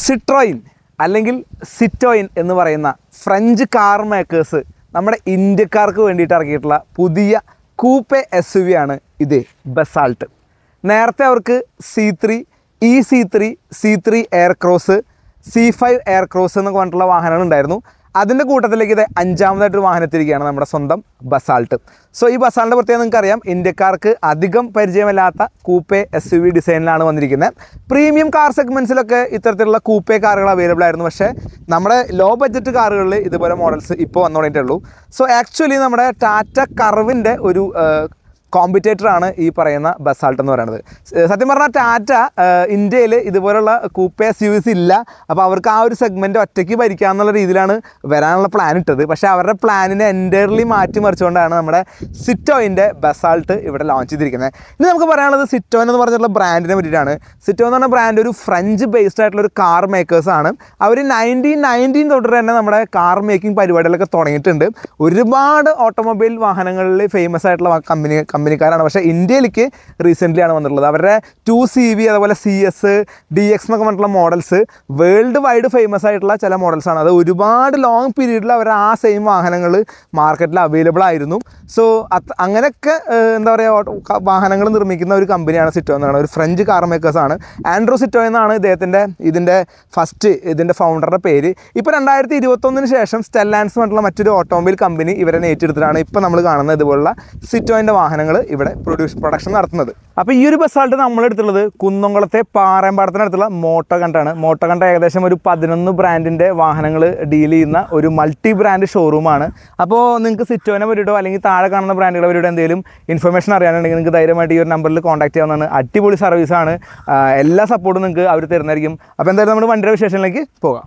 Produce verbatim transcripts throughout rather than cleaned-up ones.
Citroën അല്ലെങ്കിൽ സിറ്റോയിൻ എന്ന് പറയുന്ന ഫ്രഞ്ച് കാർ മേക്കേഴ്സ് നമ്മുടെ ഇന്ത്യക്കാർക്ക് വേണ്ടിയിട്ട് ഇറക്കിയിട്ടുള്ള പുതിയ കൂപ്പെ എസ് യു വി ആണ് ഇത് ബസാൾട്ട്. നേരത്തെ അവർക്ക് C three E C three C three Aircross C five Aircross എന്നൊക്കെ പറഞ്ഞിട്ടുള്ള വാഹനങ്ങൾ ഉണ്ടായിരുന്നു. അതിൻ്റെ കൂട്ടത്തിലേക്ക് ഇത് അഞ്ചാമതായിട്ടൊരു വാഹനത്തിരിക്കുകയാണ് നമ്മുടെ സ്വന്തം ബസാൾട്ട്. സോ ഈ ബസാൾട്ടിൻ്റെ പ്രത്യേകം നിങ്ങൾക്കറിയാം, ഇന്ത്യക്കാർക്ക് അധികം പരിചയമില്ലാത്ത കൂപ്പെ എസ് യു വി ഡിസൈനിലാണ് വന്നിരിക്കുന്നത്. പ്രീമിയം കാർ സെഗ്മെൻറ്റ്സിലൊക്കെ ഇത്തരത്തിലുള്ള കൂപ്പെ കാറുകൾ അവൈലബിൾ ആയിരുന്നു. പക്ഷേ നമ്മുടെ ലോ ബഡ്ജറ്റ് കാറുകളിൽ ഇതുപോലെ മോഡൽസ് ഇപ്പോൾ വന്നു തുടങ്ങിയിട്ടുള്ളൂ. സോ ആക്ച്വലി നമ്മുടെ ടാറ്റ കർവിൻ്റെ ഒരു കോമ്പറ്റേറ്റർ ആണ് ഈ പറയുന്ന ബസാൾട്ട് എന്ന് പറയുന്നത്. സത്യം പറഞ്ഞാൽ ടാറ്റ ഇന്ത്യയിൽ ഇതുപോലുള്ള കൂപ്പെ എസ് യു വിസ് ഇല്ല. അപ്പോൾ അവർക്ക് ആ ഒരു സെഗ്മെൻറ്റ് ഒറ്റയ്ക്ക് ഭരിക്കാമെന്നുള്ള രീതിയിലാണ് വരാനുള്ള പ്ലാൻ ഇട്ടത്. പക്ഷേ അവരുടെ പ്ലാനിനെ എൻറ്റയർലി മാറ്റി മറിച്ചുകൊണ്ടാണ് നമ്മുടെ സിറ്റോയിൻ്റെ ബസാൾട്ട് ഇവിടെ ലോഞ്ച് ചെയ്തിരിക്കുന്നത്. ഇനി നമുക്ക് പറയാനുള്ളത് സിറ്റോയിൻ എന്ന് പറഞ്ഞിട്ടുള്ള ബ്രാൻഡിനെ പറ്റിയിട്ടാണ്. സിറ്റോയിൻ എന്ന് പറഞ്ഞ ബ്രാൻഡ് ഒരു ഫ്രഞ്ച് ബേസ്ഡ് ആയിട്ടുള്ള ഒരു കാർ മേക്കേഴ്സാണ്. അവർ നയൻറ്റീൻ നയൻറ്റീൻ തൊട്ട് തന്നെ നമ്മുടെ കാർ മേക്കിംഗ് പരിപാടികളൊക്കെ തുടങ്ങിയിട്ടുണ്ട്. ഒരുപാട് ഓട്ടോമൊബൈൽ വാഹനങ്ങളിൽ ഫേമസ് ആയിട്ടുള്ള കമ്പനി കമ്പനിക്കാരാണ്. പക്ഷേ ഇന്ത്യയിലേക്ക് റീസെൻ്റ്ലി ആണ് വന്നിട്ടുള്ളത്. അവരുടെ ടു സി വി അതുപോലെ സി എസ് ഡി എക്സ് എന്നൊക്കെ പറഞ്ഞിട്ടുള്ള മോഡൽസ് വേൾഡ് വൈഡ് ഫേമസ് ആയിട്ടുള്ള ചില മോഡൽസാണ്. അത് ഒരുപാട് ലോങ് പീരീഡിൽ അവർ ആ സെയിം വാഹനങ്ങൾ മാർക്കറ്റിൽ അവൈലബിൾ ആയിരുന്നു. സോ അത് അങ്ങനെയൊക്കെ എന്താ പറയുക വാഹനങ്ങൾ നിർമ്മിക്കുന്ന ഒരു കമ്പനിയാണ് സിറ്റോ എന്നാണ്. ഒരു ഫ്രഞ്ച് കാർ മേക്കേഴ്സാണ്. ആൻഡ്രൂ സിറ്റോ എന്നാണ് ഇദ്ദേഹത്തിൻ്റെ ഇതിൻ്റെ ഫസ്റ്റ് ഇതിൻ്റെ ഫൗണ്ടറുടെ പേര്. ഇപ്പോൾ രണ്ടായിരത്തി ഇരുപത്തൊന്നിന് ശേഷം സ്റ്റെല്ലാൻസ് പറഞ്ഞിട്ടുള്ള മറ്റൊരു ഓട്ടോമൊബൈൽ കമ്പനി ഇവരെ ഏറ്റെടുത്തിട്ടാണ് ഇപ്പോൾ നമ്മൾ കാണുന്നത് ഇതുപോലുള്ള സിറ്റോയിൻ്റെ വാഹനങ്ങൾ ഇവിടെ പ്രൊഡ്യൂസ് പ്രൊഡക്ഷൻ നടത്തുന്നത്. അപ്പോൾ ഈ ഒരു ബസാൾട്ട് നമ്മളെടുത്തുള്ളത് കുന്നംകുളത്തെ പാറയമ്പാടത്തിനടുത്തുള്ള മോട്ടോ കണ്ടാണ്. മോട്ടോ കണ്ട ഏകദേശം ഒരു പതിനൊന്ന് ബ്രാൻഡിൻ്റെ വാഹനങ്ങൾ ഡീൽ ചെയ്യുന്ന ഒരു മൾട്ടി ബ്രാൻഡ് ഷോറൂമാണ്. അപ്പോൾ നിങ്ങൾക്ക് സിറ്റോനെ പറ്റിയിട്ടോ അല്ലെങ്കിൽ താഴെ കാണുന്ന ബ്രാൻഡുകളെ പറ്റിയിട്ടോ എന്തെങ്കിലും ഇൻഫർമേഷൻ അറിയാനുണ്ടെങ്കിൽ നിങ്ങൾക്ക് ധൈര്യമായിട്ട് ഈ ഒരു നമ്പറിൽ കോൺടാക്ട് ചെയ്യാവുന്നതാണ്. അടിപൊളി സർവീസാണ്. എല്ലാ സപ്പോർട്ടും നിങ്ങൾക്ക് അവർ തരുന്നതായിരിക്കും. അപ്പോൾ എന്തായാലും നമ്മുടെ വണ്ടിയുടെ വിശേഷങ്ങളിലേക്ക് പോകാം.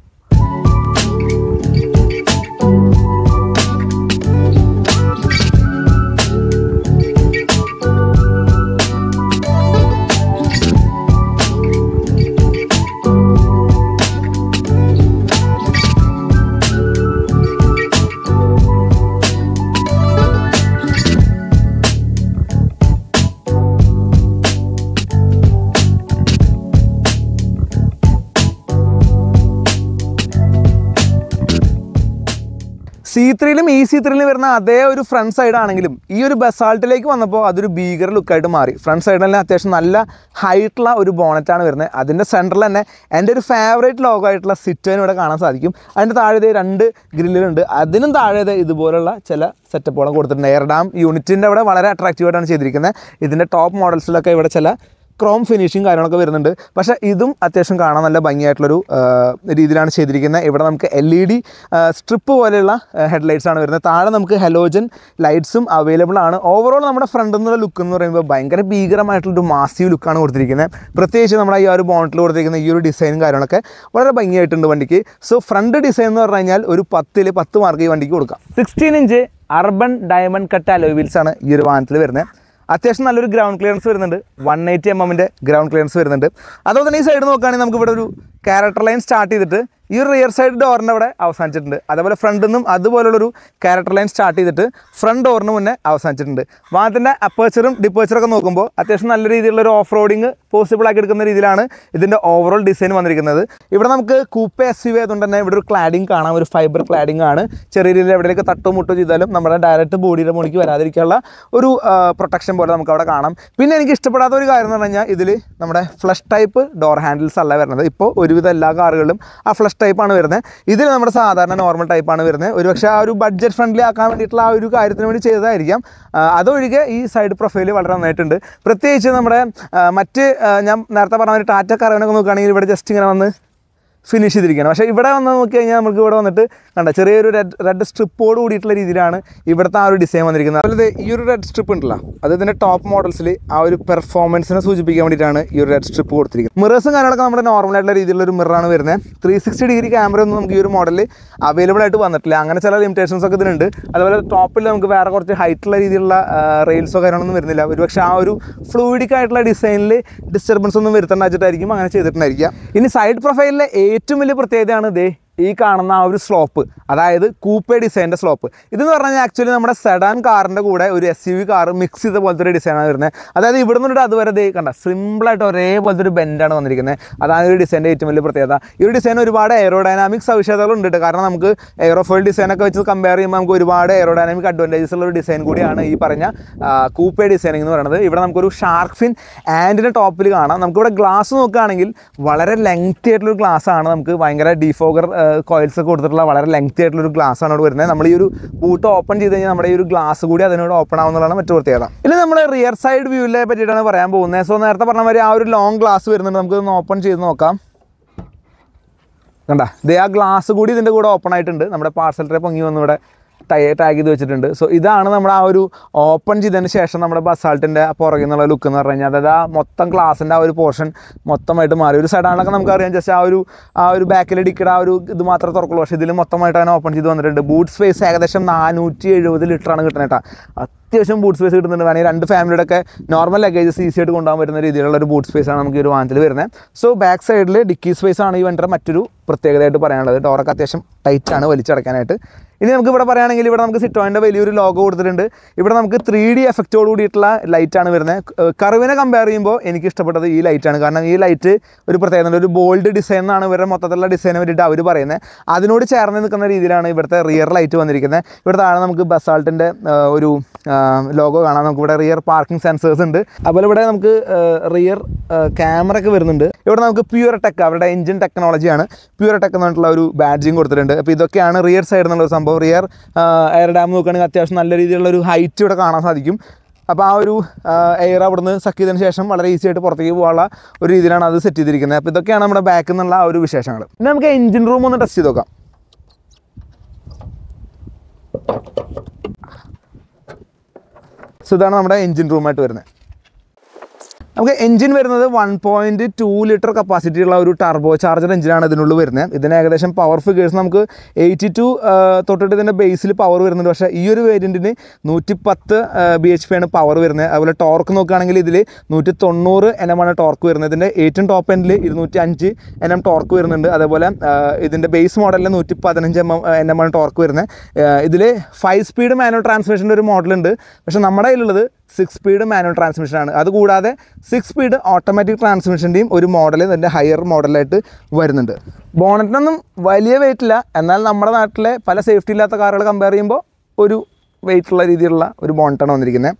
സി ത്രീയിലും ഇ സി ത്രീയിലും വരുന്ന അതേ ഒരു ഫ്രണ്ട് സൈഡ് ആണെങ്കിലും ഈ ഒരു ബസാൾട്ടിലേക്ക് വന്നപ്പോൾ അതൊരു ഭീകര ലുക്കായിട്ട് മാറി. ഫ്രണ്ട് സൈഡിൽ തന്നെ അത്യാവശ്യം നല്ല ഹൈറ്റുള്ള ഒരു ബോണറ്റാണ് വരുന്നത്. അതിൻ്റെ സെൻറ്ററിൽ തന്നെ എൻ്റെ ഒരു ഫേവറേറ്റ് ലോഗോ ആയിട്ടുള്ള സിറ്റോയിൻ ഇവിടെ കാണാൻ സാധിക്കും. അതിൻ്റെ താഴെ രണ്ട് ഗ്രില്ലുകളുണ്ട്. അതിനും താഴെ ഇതുപോലുള്ള ചില സെറ്റപ്പുകളും കൊടുത്തിട്ടുണ്ട്. എയർ ഡാം യൂണിറ്റിൻ്റെ അവിടെ വളരെ അട്രാക്റ്റീവായിട്ടാണ് ചെയ്തിരിക്കുന്നത്. ഇതിൻ്റെ ടോപ്പ് മോഡൽസിലൊക്കെ ഇവിടെ ചില ക്രോം ഫിനിഷിങ് കാര്യങ്ങളൊക്കെ വരുന്നുണ്ട്. പക്ഷേ ഇതും അത്യാവശ്യം കാണാൻ നല്ല ഭംഗിയായിട്ടുള്ളൊരു രീതിയിലാണ് ചെയ്തിരിക്കുന്നത്. ഇവിടെ നമുക്ക് എൽ ഇ ഡി സ്ട്രിപ്പ് പോലെയുള്ള ഹെഡ്ലൈറ്റ്സ് ആണ് വരുന്നത്. താഴെ നമുക്ക് ഹലോജൻ ലൈറ്റ്സും അവൈലബിൾ ആണ്. ഓവറോൾ നമ്മുടെ ഫ്രണ്ട് എന്നുള്ള ലുക്ക് എന്ന് പറയുമ്പോൾ ഭയങ്കര ഭീകരമായിട്ടുള്ളൊരു മാസീവ് ലുക്കാണ് കൊടുത്തിരിക്കുന്നത്. പ്രത്യേകിച്ച് നമ്മുടെ ഈ ഒരു ബോണറ്റിൽ കൊടുത്തിരിക്കുന്ന ഈ ഒരു ഡിസൈനും കാര്യങ്ങളൊക്കെ വളരെ ഭംഗിയായിട്ടുണ്ട് വണ്ടിക്ക്. സോ ഫ്രണ്ട് ഡിസൈൻ എന്ന് പറഞ്ഞു കഴിഞ്ഞാൽ ഒരു പത്തിൽ പത്ത് മാർക്ക് ഈ വണ്ടിക്ക് കൊടുക്കാം. Sixteen inch urban diamond cut alloy wheels ആണ് ഈ ഒരു വാഹനത്തിൽ വരുന്നത്. അത്യാവശ്യം നല്ലൊരു ഗ്രൗണ്ട് ക്ലിയറൻസ് വരുന്നുണ്ട്. വൺ എയ്റ്റി എം എമ്മിൻ്റെ ഗ്രൗണ്ട് ക്ലിയറൻസ് വരുന്നുണ്ട്. അതുപോലെ തന്നെ ഈ സൈഡ് നോക്കുകയാണെങ്കിൽ നമുക്ക് ഇവിടെ ഒരു ക്യാരക്ടർ ലൈൻ സ്റ്റാർട്ട് ചെയ്തിട്ട് ഈ ഒരു റിയർ സൈഡ് ഡോറിൻ്റെ അവിടെ അവസാനിച്ചിട്ടുണ്ട്. അതേപോലെ ഫ്രണ്ടിൽ നിന്നും അതുപോലുള്ളൊരു ക്യാരക്ടർ ലൈൻ സ്റ്റാർട്ട് ചെയ്തിട്ട് ഫ്രണ്ട് ഡോറിന് മുന്നേ അവസാനിച്ചിട്ടുണ്ട്. വാഹനത്തിൻ്റെ അപ്പേച്ചറും ഡിപ്പേച്ചറൊക്കെ നോക്കുമ്പോൾ അത്യാവശ്യം നല്ല രീതിയിലുള്ളൊരു ഓഫ് റോഡിങ് പോസിബിൾ ആക്കി എടുക്കുന്ന രീതിയിലാണ് ഇതിൻ്റെ ഓവറോൾ ഡിസൈൻ വന്നിരിക്കുന്നത്. ഇവിടെ നമുക്ക് കൂപ്പെ എസ് യു വി ആയതുകൊണ്ട് തന്നെ ഇവിടെ ഒരു ക്ലാഡിങ് കാണാം. ഒരു ഫൈബർ ക്ലാഡിങ് ആണ്. ചെറിയ രീതിയിൽ എവിടെയൊക്കെ തട്ടോ മുട്ടോ ചെയ്താലും നമ്മുടെ ഡയറക്റ്റ് ബോഡിയുടെ മുകളിലേക്ക് വരാതിരിക്കാനുള്ള ഒരു പ്രൊട്ടക്ഷൻ പോലെ നമുക്ക് അവിടെ കാണാം. പിന്നെ എനിക്ക് ഇഷ്ടപ്പെടാത്ത ഒരു കാര്യം എന്ന് പറഞ്ഞു കഴിഞ്ഞാൽ ഇതിൽ നമ്മുടെ ഫ്ലഷ് ടൈപ്പ് ഡോർ ഹാൻഡിൽസ് അല്ല വരുന്നത്. ഇപ്പോൾ ഒരുവിധം എല്ലാ കാറുകളിലും ആ ഫ്ലഷ് ടൈപ്പാണ് വരുന്നത്. ഇതിൽ നമ്മുടെ സാധാരണ നോർമൽ ടൈപ്പാണ് വരുന്നത്. ഒരുപക്ഷെ ആ ഒരു ബഡ്ജറ്റ് ഫ്രണ്ട്ലി ആക്കാൻ വേണ്ടിയിട്ടുള്ള ആ ഒരു കാര്യത്തിന് വേണ്ടി ചെയ്തതായിരിക്കാം. അതൊഴികെ ഈ സൈഡ് പ്രൊഫൈൽ വളരെ നന്നായിട്ടുണ്ട്. പ്രത്യേകിച്ച് നമ്മുടെ മറ്റ് ഞാൻ നേരത്തെ പറഞ്ഞ ഒരു ടാറ്റ കാറിനൊക്കെ നോക്കുകയാണെങ്കിൽ ഇവിടെ ജസ്റ്റ് ഇങ്ങനെ വന്ന് ഫിനിഷ് ചെയ്തിരിക്കുകയാണ്. പക്ഷേ ഇവിടെ വന്ന് നോക്കി കഴിഞ്ഞാൽ നമുക്ക് ഇവിടെ വന്നിട്ട് കണ്ട ചെറിയൊരു റെഡ് റെഡ് സ്ട്രിപ്പോട് കൂടിയിട്ടുള്ള രീതിയിലാണ് ഇവിടുത്തെ ആ ഒരു ഡിസൈൻ വന്നിരിക്കുന്നത്. അതുപോലെ ഈ ഒരു റെഡ് സ്ട്രിപ്പ് ഉണ്ടല്ലോ, അത് ഇതിൻ്റെ ടോപ്പ് മോഡൽസിൽ ആ ഒരു പെർഫോമൻസിനെ സൂചിപ്പിക്കാൻ വേണ്ടിയിട്ടാണ് ഈ ഒരു റെഡ് സ്ട്രിപ്പ് കൊടുത്തിരിക്കുന്നത്. മിറേഴ്സും കാര്യങ്ങളൊക്കെ നമ്മുടെ നോർമലായിട്ടുള്ള രീതിയിലുള്ള ഒരു മിററാണ് വരുന്നത്. ത്രീ സിക്സ്റ്റി ഡിഗ്രി ക്യാമറ ഒന്നും നമുക്ക് ഈ ഒരു മോഡലിൽ അവൈലബിൾ ആയിട്ട് വന്നിട്ടില്ല. അങ്ങനെ ചില ലിമിറ്റേഷൻസ് ഒക്കെ ഇതിനുണ്ട്. അതുപോലെ ടോപ്പിൽ നമുക്ക് വേറെ കുറച്ച് ഹൈറ്റുള്ള രീതിയിലുള്ള റെയിൽസോ കാര്യങ്ങളൊന്നും വരുന്നില്ല. ഒരുപക്ഷെ ആ ഒരു ഫ്ലൂയിഡിക് ആയിട്ടുള്ള ഡിസൈനിൽ ഡിസ്റ്റർബൻസ് ഒന്നും വരുത്തേണ്ട വെച്ചിട്ടായിരിക്കും അങ്ങനെ ചെയ്തിട്ടുണ്ടായിരിക്കുക. ഇനി സൈഡ് പ്രൊഫൈലിലെ ഏറ്റവും വലിയ പ്രത്യേകതയാണ് ദേ ഈ കാണുന്ന ആ ഒരു സ്ലോപ്പ്, അതായത് കൂപ്പേ ഡിസൈൻ്റെ സ്ലോപ്പ്. ഇതെന്ന് പറഞ്ഞു കഴിഞ്ഞാൽ ആക്ച്വലി നമ്മുടെ സെഡാൻ കാറിൻ്റെ കൂടെ ഒരു S U V car mix ചെയ്ത പോലത്തെ ഒരു ഡിസൈനാണ് വരുന്നത്. അതായത് ഇവിടെ നിന്നിട്ട് അതുവരെ ദേ കണ്ട സിമ്പിളായിട്ട് ഒരേപോലത്തെ ഒരു ബെൻഡാണ് വന്നിരിക്കുന്നത്. അതാണ് ഈ ഡിസൈൻ്റെ ഏറ്റവും വലിയ പ്രത്യേകത. ഈ ഒരു ഡിസൈൻ ഒരുപാട് എയറോഡൈനാമിക് സവിശേഷതകളുണ്ട് കേട്ടോ. കാരണം നമുക്ക് എയറോഫോയിൽ ഡിസൈനൊക്കെ വെച്ച് കമ്പയർ ചെയ്യുമ്പോൾ നമുക്ക് ഒരുപാട് എയറോഡൈനാമിക് അഡ്വാൻറ്റേജസ് ഉള്ള ഒരു ഡിസൈൻ കൂടിയാണ് ഈ പറഞ്ഞ കൂപ്പേ ഡിസൈനിങ് എന്ന് പറയുന്നത്. ഇവിടെ നമുക്കൊരു ഷാർക്ക് ഫിൻ ആൻഡിൻ്റെ ടോപ്പിൽ കാണാം. നമുക്കിവിടെ ഗ്ലാസ് നോക്കുകയാണെങ്കിൽ വളരെ ലെങ്തി ആയിട്ടുള്ളൊരു ഗ്ലാസ് ആണ്. നമുക്ക് ഭയങ്കര ഡീഫോഗർ കോയിൽസ് ഒക്കെ കൊടുത്തിട്ടുള്ള വളരെ ലെങ്തി ആയിട്ടുള്ളൊരു ഗ്ലാസ് ആണ് ഇവിടെ വരുന്നത്. നമ്മൾ ഈ ഒരു ബൂട്ട് ഓപ്പൺ ചെയ്ത് കഴിഞ്ഞാൽ നമ്മുടെ ഈ ഒരു ഗ്ലാസ് കൂടി അതിനോട് ഓപ്പൺ ആവുന്നതാണ് മറ്റു പ്രത്യേകത. ഇനി നമ്മൾ റിയർ സൈഡ് വ്യൂവിനെ പറ്റിയിട്ടാണ് പറയാൻ പോകുന്നത്. സോ നേരത്തെ പറഞ്ഞ മാതിരി ആ ഒരു ലോങ് ഗ്ലാസ് വരുന്നുണ്ട്. നമുക്കൊന്ന് ഓപ്പൺ ചെയ്ത് നോക്കാം. കണ്ട ദേ ആ ഗ്ലാസ് കൂടി ഇതിൻ്റെ കൂടെ ഓപ്പൺ ആയിട്ടുണ്ട്. നമ്മുടെ പാർസൽ ട്രേ പൊങ്ങി വന്ന് ഇവിടെ ടൈ ടാഗ് ചെയ്ത് വെച്ചിട്ടുണ്ട്. സോ ഇതാണ് നമ്മുടെ ആ ഒരു ഓപ്പൺ ചെയ്തതിന് ശേഷം നമ്മുടെ ബസാൾട്ടിൻ്റെ പുറകിൽ നിന്നുള്ള ലുക്ക് എന്ന് പറഞ്ഞു കഴിഞ്ഞാൽ അതായത് ആ മൊത്തം ഗ്ലാസിൻ്റെ ആ ഒരു പോർഷൻ മൊത്തമായിട്ട് മാറി. ഒരു സൈഡാണൊക്കെ നമുക്കറിയാം ജസ്റ്റ് ആ ഒരു ആ ഒരു ബാക്കിൽ ഡിക്കഡ് ആ ഒരു ഇത് മാത്രമേ തുറക്കുള്ളൂ. പക്ഷേ ഇതിൽ മൊത്തമായിട്ട് അങ്ങനെ ഓപ്പൺ ചെയ്ത് വന്നിട്ടുണ്ട്. ബൂട്ട് സ്പേസ് ഏകദേശം നാനൂറ്റി എഴുപത് ലിറ്ററാണ് കിട്ടുന്നത് കേട്ടോ. അത്യാവശ്യം ബൂട്ട് സ്പേസ് കിട്ടുന്നുണ്ട്. വേണമെങ്കിൽ രണ്ട് ഫാമിലിയുടെ ഒക്കെ നോർമൽ ലഗേജസ് ഈസി ആയിട്ട് കൊണ്ടുപോകാൻ പറ്റുന്ന രീതിയിലുള്ള ഒരു ബൂട്ട് സ്പേസ് ആണ് നമുക്ക് ഈ ഒരു വാഹനത്തിൽ വരുന്നത്. സോ ബാക്ക് സൈഡിൽ ഡിക്കി സ്പേസ് ആണ് ഈ വണ്ടിയുടെ മറ്റൊരു പ്രത്യേകതയായിട്ട് പറയാനുള്ളത്. ഡോറൊക്കെ അത്യാവശ്യം ടൈറ്റ് ആണ് വലിച്ചടക്കാനായിട്ട്. ഇനി നമുക്ക് ഇവിടെ പറയുകയാണെങ്കിൽ ഇവിടെ നമുക്ക് സിറ്റോയിൻ്റെ വലിയൊരു ലോഗോ കൊടുത്തിട്ടുണ്ട്. ഇവിടെ നമുക്ക് ത്രീ ഡി എഫക്റ്റോട് കൂടിയിട്ടുള്ള ലൈറ്റാണ് വരുന്നത്. കർവിനെ കമ്പയർ ചെയ്യുമ്പോൾ എനിക്ക് ഇഷ്ടപ്പെട്ടത് ഈ ലൈറ്റാണ്. കാരണം ഈ ലൈറ്റ് ഒരു പ്രത്യേകത ഒരു ബോൾഡ് ഡിസൈൻ എന്നാണ് ഇവരുടെ മൊത്തത്തിലുള്ള ഡിസൈനെ വേണ്ടിയിട്ട് അവർ പറയുന്നത്. അതിനോട് ചേർന്ന് നിൽക്കുന്ന രീതിയിലാണ് ഇവിടുത്തെ റിയർ ലൈറ്റ് വന്നിരിക്കുന്നത്. ഇവിടെ താഴെ നമുക്ക് ബസാൾട്ടിൻ്റെ ഒരു ലോഗോ കാണാം. നമുക്കിവിടെ റിയർ പാർക്കിംഗ് സെൻസേഴ്സ് ഉണ്ട്. അതുപോലെ ഇവിടെ നമുക്ക് റിയർ ക്യാമറ ഒക്കെ വരുന്നുണ്ട്. ഇവിടെ നമുക്ക് പ്യൂർ ടെക് അവരുടെ എഞ്ചിൻ ടെക്നോളജിയാണ് പ്യൂർ ടെക് എന്ന് പറഞ്ഞിട്ടുള്ള ഒരു ബാഡ്ജിങ് കൊടുത്തിട്ടുണ്ട്. അപ്പോൾ ഇതൊക്കെയാണ് റിയർ സൈഡ് എന്നുള്ളൊരു സംഭവം. റിയർ എയർ ഡാം നോക്കുകയാണെങ്കിൽ അത്യാവശ്യം നല്ല രീതിയിലുള്ള ഒരു ഹൈറ്റ് ഇവിടെ കാണാൻ സാധിക്കും. അപ്പോൾ ആ ഒരു എയർ അവിടെ നിന്ന് സക്ക് ചെയ്തതിന് ശേഷം വളരെ ഈസി ആയിട്ട് പുറത്തേക്ക് പോകാനുള്ള ഒരു രീതിയിലാണ് അത് സെറ്റ് ചെയ്തിരിക്കുന്നത്. അപ്പോൾ ഇതൊക്കെയാണ് നമ്മുടെ ബാക്കിൽ നിന്നുള്ള ആ ഒരു വിശേഷങ്ങൾ. ഇനി നമുക്ക് എഞ്ചിൻ റൂം ഒന്ന് ടെസ്റ്റ് ചെയ്ത് നോക്കാം. സോ ഇതാണ് നമ്മുടെ എഞ്ചിൻ റൂമായിട്ട് വരുന്നത്. നമുക്ക് എഞ്ചിൻ വരുന്നത് one point two litre capacity ഉള്ള ഒരു ടർബോ ചാർജർ എഞ്ചിനാണ് ഇതിനുള്ളിൽ വരുന്നത്. ഇതിന് ഏകദേശം പവർ ഫിഗേഴ്സ് നമുക്ക് എയ്റ്റി ടു തൊട്ടിട്ട് ഇതിൻ്റെ ബേസിൽ പവർ വരുന്നുണ്ട്. പക്ഷേ ഈ ഒരു വേരിയൻറ്റിന് നൂറ്റി പത്ത് ബി എച്ച് പി ആണ് പവർ വരുന്നത്. അതുപോലെ ടോർക്ക് നോക്കുകയാണെങ്കിൽ ഇതിൽ നൂറ്റി തൊണ്ണൂറ് എൻ എം ആണ് ടോർക്ക് വരുന്നത്. ഇതിൻ്റെ ഏറ്റവും ടോപ്പ് എൻഡിൽ ഇരുന്നൂറ്റി അഞ്ച് എൻ എം ടോർക്ക് വരുന്നുണ്ട്. അതേപോലെ ഇതിൻ്റെ ബേസ് മോഡലിൽ നൂറ്റി പതിനഞ്ച് എം എം എൻ എം ആണ് ടോർക്ക് വരുന്നത്. ഇതിൽ ഫൈവ് സ്പീഡ് മാനുവൽ ട്രാൻസ്മിഷൻ്റെ ഒരു മോഡലുണ്ട്. പക്ഷേ നമ്മുടെ കയ്യിലുള്ളത് സിക്സ് സ്പീഡ് മാനുവൽ ട്രാൻസ്മിഷനാണ്. അതുകൂടാതെ സിക്സ് സ്പീഡ് ഓട്ടോമാറ്റിക് ട്രാൻസ്മിഷൻ്റെയും ഒരു മോഡൽ ഇതിൻ്റെ ഹയർ മോഡലായിട്ട് വരുന്നുണ്ട്. ബോണറ്റിനൊന്നും വലിയ വെയിറ്റ് ഇല്ല. എന്നാൽ നമ്മുടെ നാട്ടിലെ പല സേഫ്റ്റി ഇല്ലാത്ത കാറുകൾ കമ്പയർ ചെയ്യുമ്പോൾ ഒരു വെയിറ്റുള്ള രീതിയിലുള്ള ഒരു ബോണറ്റാണ് വന്നിരിക്കുന്നത്.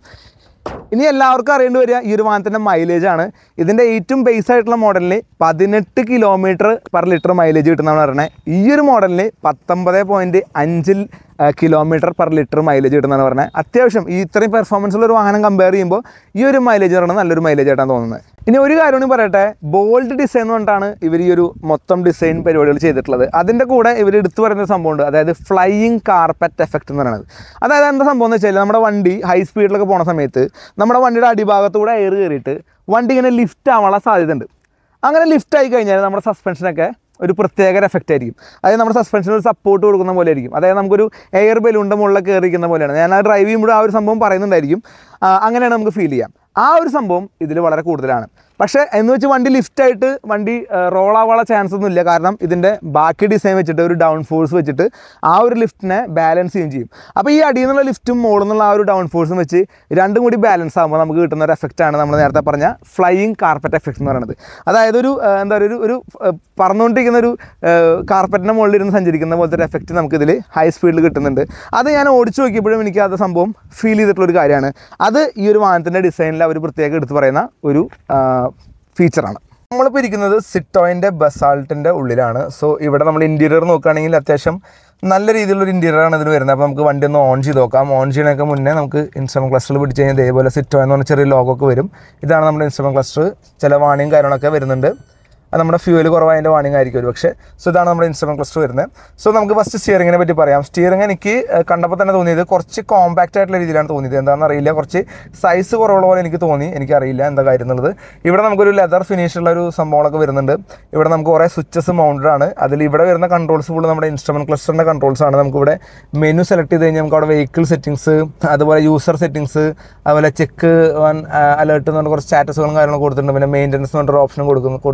ഇനി എല്ലാവർക്കും അറിയേണ്ടി വരിക ഈ ഒരു വാഹനത്തിൻ്റെ മൈലേജാണ്. ഇതിൻ്റെ ഏറ്റവും ബേസ് ആയിട്ടുള്ള മോഡലിന് പതിനെട്ട് കിലോമീറ്റർ പെർ ലിറ്റർ മൈലേജ് കിട്ടുന്നതാണ് പറയുന്നത്. ഈ ഒരു മോഡലിന് പത്തൊമ്പത് പോയിൻറ്റ് അഞ്ചിൽ കിലോമീറ്റർ പെർ ലിറ്റർ മൈലേജ് കിട്ടുന്നതാണ് പറഞ്ഞത്. അത്യാവശ്യം ഈ ഇത്രയും പെർഫോമൻസുള്ള ഒരു വാഹനം കമ്പയർ ചെയ്യുമ്പോൾ ഈ ഒരു മൈലേജ് പറയുന്നത് നല്ലൊരു മൈലേജ് ആയിട്ടാണ് തോന്നുന്നത്. ഇനി ഒരു കാര്യം കൂടി പറയട്ടെ, ബോൾഡ് ഡിസൈൻ കൊണ്ടാണ് ഇവർ ഈ ഒരു മൊത്തം ഡിസൈൻ പരിപാടികൾ ചെയ്തിട്ടുള്ളത്. അതിൻ്റെ കൂടെ ഇവർ എടുത്തു പറയുന്ന സംഭവമുണ്ട്, അതായത് ഫ്ലൈയിങ് കാർപ്പറ്റ് എഫക്റ്റ് എന്ന് പറയുന്നത്. അതായത് എന്താ സംഭവം എന്ന് വെച്ചാൽ നമ്മുടെ വണ്ടി ഹൈ സ്പീഡിലൊക്കെ പോകുന്ന സമയത്ത് നമ്മുടെ വണ്ടിയുടെ അടിഭാഗത്തൂടെ എയർ കയറിയിട്ട് വണ്ടി ഇങ്ങനെ ലിഫ്റ്റ് ആവാനുള്ള സാധ്യത ഉണ്ട്. അങ്ങനെ ലിഫ്റ്റ് ആയി കഴിഞ്ഞാൽ നമ്മുടെ സസ്പെൻഷനൊക്കെ ഒരു പ്രത്യേക എഫക്റ്റ് ആയിരിക്കും. അതായത് നമ്മുടെ സസ്പെൻഷന് ഒരു സപ്പോർട്ട് കൊടുക്കുന്ന പോലെ ആയിരിക്കും. അതായത് നമുക്കൊരു എയർ ബലൂണിൻ്റെ മുകളിൽ കയറിയിരിക്കുന്ന പോലെയാണ്. ഞാൻ ആ ഡ്രൈവ് ചെയ്യുമ്പോൾ ആ ഒരു സംഭവം പറയുന്നുണ്ടായിരിക്കും. അങ്ങനെയാണ് നമുക്ക് ഫീൽ ചെയ്യാം. ആ ഒരു സംഭവം ഇതിൽ വളരെ കൂടുതലാണ്. പക്ഷേ എന്ന് വെച്ച് വണ്ടി ലിഫ്റ്റായിട്ട് വണ്ടി റോൾ ആവാനുള്ള ചാൻസ് ഒന്നും ഇല്ല. കാരണം ഇതിൻ്റെ ബാക്കി ഡിസൈൻ വെച്ചിട്ട് ഒരു ഡൗൺ ഫോഴ്സ് വെച്ചിട്ട് ആ ഒരു ലിഫ്റ്റിനെ ബാലൻസ് ചെയ്യുകയും ചെയ്യും. അപ്പോൾ ഈ അടിയിൽ നിന്നുള്ള ലിഫ്റ്റും മുകളിൽ നിന്നുള്ള ആ ഒരു ഡൗൺ ഫോഴ്സും വെച്ച് രണ്ടും കൂടി ബാലൻസ് ആകുമ്പോൾ നമുക്ക് കിട്ടുന്ന ഒരു എഫക്റ്റാണ് നമ്മൾ നേരത്തെ പറഞ്ഞ ഫ്ലൈയിങ് കാർപ്പറ്റ് എഫക്റ്റ് എന്ന് പറയുന്നത്. അതായത് ഒരു എന്താ പറയുക ഒരു ഒരു പറന്നുകൊണ്ടിരിക്കുന്ന ഒരു കാർപ്പറ്റിൻ്റെ മുകളിൽ ഇരുന്ന് സഞ്ചരിക്കുന്ന പോലത്തെ ഒരു എഫക്റ്റ് നമുക്കിതിൽ ഹൈ സ്പീഡിൽ കിട്ടുന്നുണ്ട്. അത് ഞാൻ ഓടിച്ചു നോക്കിയപ്പോഴും എനിക്ക് അത് സംഭവം ഫീൽ ചെയ്തിട്ടുള്ളൊരു കാര്യമാണ്. അത് ഈ ഒരു വാഹനത്തിൻ്റെ ഡിസൈനിൽ അവർ പ്രത്യേകം എടുത്ത് പറയുന്ന ഒരു ഫീച്ചറാണ്. നമ്മളിപ്പോൾ ഇരിക്കുന്നത് സിറ്റോയിൻ്റെ ബസാൾട്ടിൻ്റെ ഉള്ളിലാണ്. സോ ഇവിടെ നമ്മൾ ഇൻറ്റീരിയർ നോക്കുകയാണെങ്കിൽ അത്യാവശ്യം നല്ല രീതിയിലുള്ളൊരു ഇൻറ്റീരിയറാണ് ഇതിന് വരുന്നത്. അപ്പോൾ നമുക്ക് വണ്ടി ഒന്ന് ഓൺ ചെയ്ത് നോക്കാം. ഓൺ ചെയ്യണൊക്കെ മുന്നേ നമുക്ക് ഇൻസ്ട്രുമെൻറ്റ് ക്ലസ്റ്ററിൽ പിടിച്ച് കഴിഞ്ഞാൽ ഇതേപോലെ സിറ്റോ എന്ന് പറഞ്ഞ ചെറിയ ലോഗോ ഒക്കെ വരും. ഇതാണ് നമ്മുടെ ഇൻസ്ട്രുമെൻറ്റ് ക്ലസ്റ്റർ. ചില വാണിയും കാര്യങ്ങളൊക്കെ വരുന്നുണ്ട്. അത് നമ്മുടെ ഫ്യൂവൽ കുറവായതിൻ്റെ വാണിംഗ് ആയിരിക്കും ഒരു പക്ഷേ. സോ ഇതാണ് നമ്മുടെ ഇൻസ്ട്രുമെൻറ്റ് ക്ലസ്റ്റർ വരുന്നത്. സോ നമുക്ക് ഫസ്റ്റ് സ്റ്റിയറിങ്ങിനെ പറ്റി പറയാം. സ്റ്റിയറിംഗ് എനിക്ക് കണ്ടപ്പോൾ തന്നെ തോന്നിയത് കുറച്ച് കോമ്പാക്റ്റ് ആയിട്ടുള്ള രീതിയിലാണ് തോന്നിയത്. എന്താണെന്ന് അറിയില്ല, കുറച്ച് സൈസ് കുറവുള്ള പോലെ എനിക്ക് തോന്നി. എനിക്കറിയില്ല എന്താ കാര്യം എന്നുള്ളത്. ഇവിടെ നമുക്കൊരു ലെതർ ഫിനിഷുള്ള ഒരു സംഭവങ്ങളൊക്കെ വരുന്നുണ്ട്. ഇവിടെ നമുക്ക് കുറേ സ്വിച്ചസ് മൗണ്ടഡ് ആണ്. അതിൽ ഇവിടെ വരുന്ന കൺട്രോൾസ് ഫുള്ള് നമ്മുടെ ഇൻസ്ട്രുമെൻറ്റ് ക്ലസ്റ്ററിൻ്റെ കൺട്രോൾസ് ആണ്. നമുക്കിവിടെ മെനു സെലക്ട് ചെയ്ത് കഴിഞ്ഞാൽ നമുക്ക് അവിടെ വെഹിക്കിൾ സെറ്റിംഗ്സ്, അതുപോലെ യൂസർ സെറ്റിംഗ്സ്, അതുപോലെ ചെക്ക് വൺ അലേർട്ട് എന്ന് പറഞ്ഞ കുറച്ച് സ്റ്റാറ്റസുകളും കാര്യങ്ങളും കൊടുത്തിട്ടുണ്ട്. പിന്നെ മെയിൻ്റനൻസ് എന്ന് പറഞ്ഞൊരു ഓപ്ഷനും കൊടുക്കുന്നു കൊടുത്തിട്ടുണ്ട്.